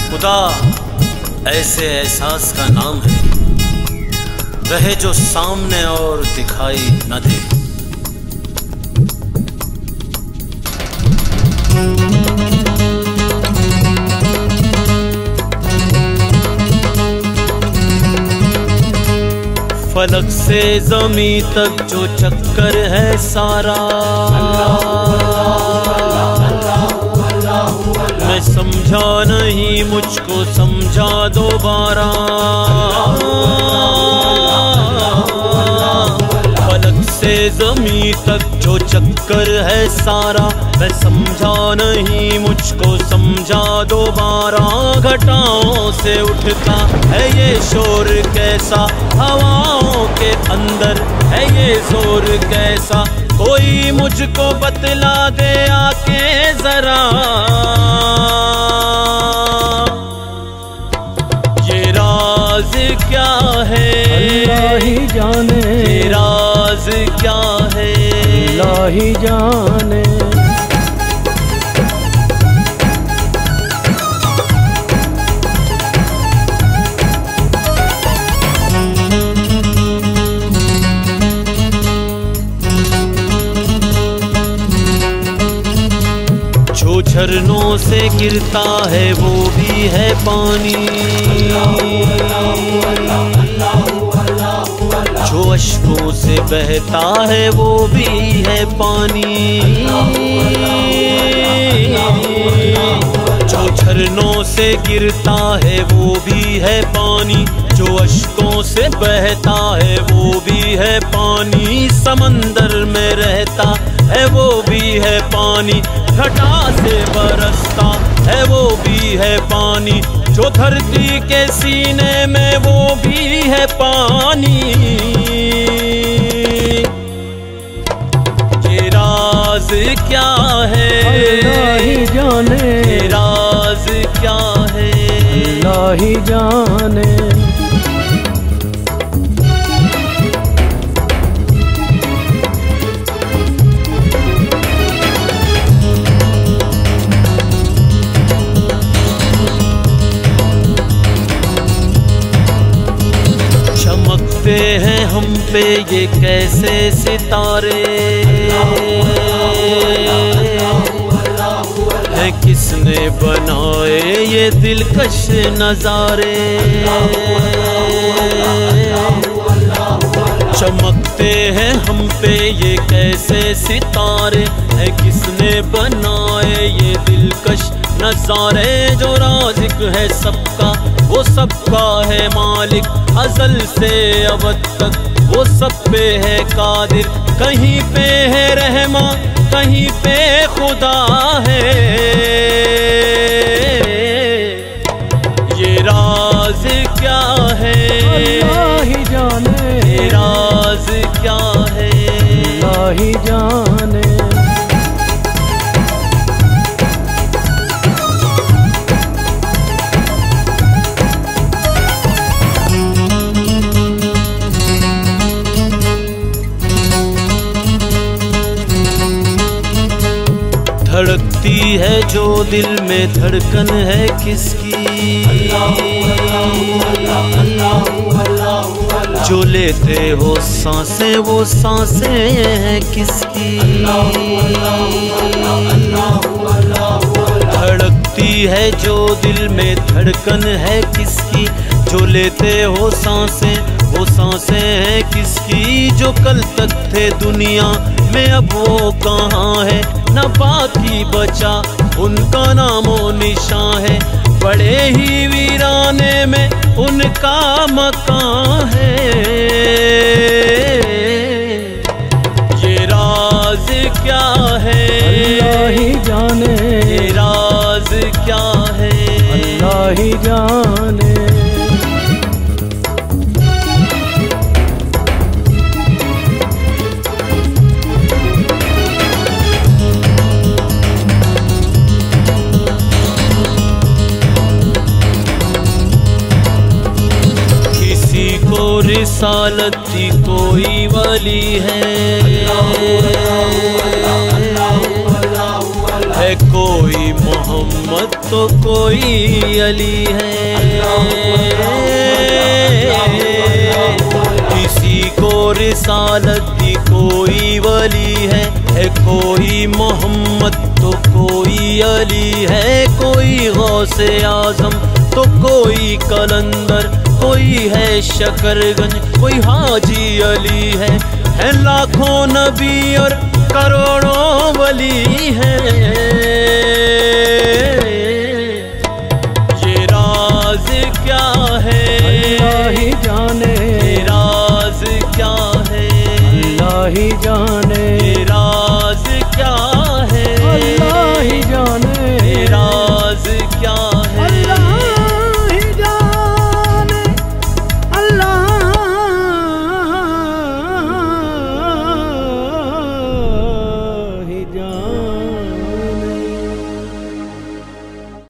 खुदा ऐसे एहसास का नाम है, रहे जो सामने और दिखाई न दे। फलक से ज़मीं तक जो चक्कर है सारा, मैं समझा नहीं मुझको समझा दोबारा। फलक से ज़मीं तक जो चक्कर है सारा, मैं समझा नहीं मुझको समझा दोबारा। घटाओं से उठता है ये शोर कैसा, हवाओं के अंदर है ये जोर कैसा, कोई मुझको बतला दे आके जरा। ये राज क्या है अल्लाह ही जाने, ये राज क्या है अल्लाह ही जाने। जो झरनों से गिरता है वो भी है पानी, जो अश्कों से बहता है वो भी है पानी। जो झरनों से गिरता है वो भी है पानी, जो अश्कों से बहता है वो भी है पानी। समंदर में रहता है वो भी है पानी, घटा से बरसता है वो भी है पानी। जो धरती के सीने में वो भी है पानी। ये राज क्या है अल्लाह ही जाने, ये राज क्या है अल्लाह ही जाने। चमकते हैं हम पे ये कैसे सितारे, है किसने बनाए ये दिलकश नजारे। चमकते हैं हम पे ये कैसे सितारे, है किसने बनाए ये दिलकश नजारे। जो राज़िक है सबका वो सबका है मालिक, अज़ल से अबद तक वो सब पे है कादिर। कहीं पे है रहमा कहीं पे खुदा है, ये राज क्या है अल्लाह ही जाने, ये राज क्या है अल्लाह ही जाने। धड़कती है जो दिल में धड़कन है किसकी, जो लेते हो सांसें वो सांसें हैं किसकी। धड़कती है जो दिल में धड़कन है किसकी, जो लेते हो सांसें वो सांसें हैं किसकी। जो कल तक थे दुनिया में अब वो कहाँ है, न बाकी बचा उनका नामो निशान है। बड़े ही वीराने में उनका मकान है, ये राज क्या है अल्लाह ही जाने, ये राज क्या है अल्लाह ही जाने। रिसालत की कोई वली है है कोई मोहम्मद तो कोई अली है। किसी को रिसालत दी कोई वली है कोई मोहम्मद तो कोई अली है। कोई गौसे आजम तो कोई कलंदर, कोई है शकरगंज, कोई हाजी अली है लाखों नबी और करोड़ों वली है।